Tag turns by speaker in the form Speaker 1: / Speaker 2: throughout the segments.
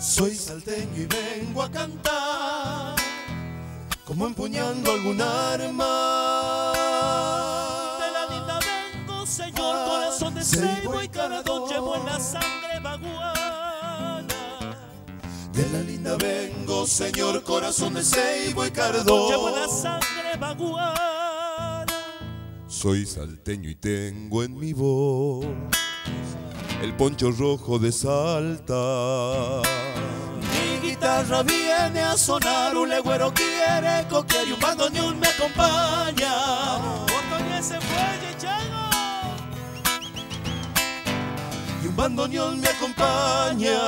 Speaker 1: Soy salteño y vengo a cantar, como empuñando algún arma.
Speaker 2: De la linda vengo, señor, corazón de ceibo y caradón, llevo en la sangre baguana.
Speaker 1: De la linda vengo, señor, corazón de ceibo y cardón,
Speaker 2: llevo en la sangre baguana.
Speaker 1: Soy salteño y tengo en mi voz el poncho rojo de Salta.
Speaker 2: Mi guitarra viene a sonar, un legüero quiere coquear y un bandoneón me acompaña. Otoño se fue y Chago,
Speaker 1: Y un bandoneón me acompaña.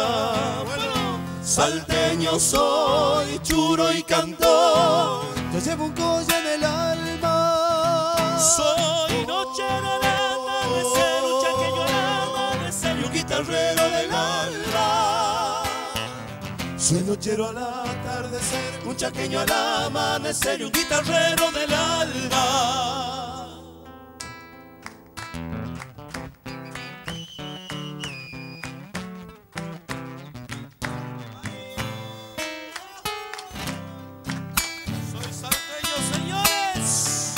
Speaker 1: Salteño soy, churo y cantor,
Speaker 3: yo llevo un collar en el alma.
Speaker 2: soy nochero al atardecer, un chaqueño al amanecer y un guitarrero del alba.
Speaker 1: soy nochero al atardecer,
Speaker 2: Un chaqueño al amanecer y un guitarrero del alba. Soy salteño, señores.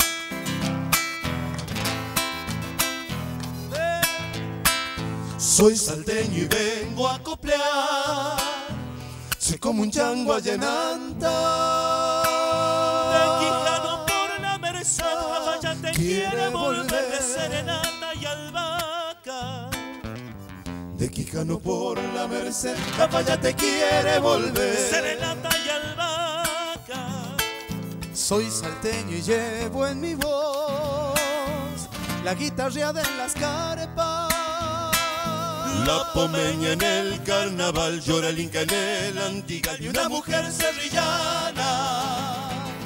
Speaker 1: soy salteño y vengo a coplear. Soy como un chango allananta.
Speaker 2: De Quijano por la Merced, Lafayette quiere volver de serenata y albahaca.
Speaker 1: De Quijano por la Merced, Lafayette quiere volver.
Speaker 2: Serenata y albahaca.
Speaker 3: Soy salteño y llevo en mi voz la guitarreada en las carpas.
Speaker 1: La pomeña en el carnaval, llora el inca en el Antigal y una mujer serrillana.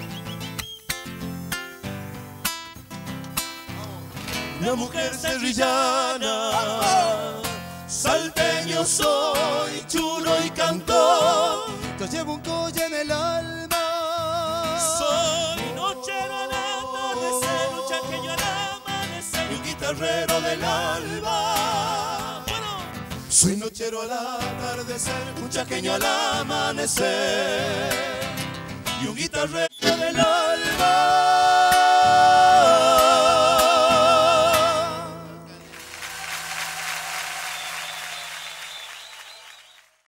Speaker 1: Una mujer serrillana. Salteño soy, chulo y cantor,
Speaker 3: Yo llevo un collar en el alma.
Speaker 2: Soy nochero al atardecer, un chaqueño al amanecer y un
Speaker 1: guitarrero del alba. Soy nochero al atardecer, un chaqueño al amanecer y un guitarrero del alba.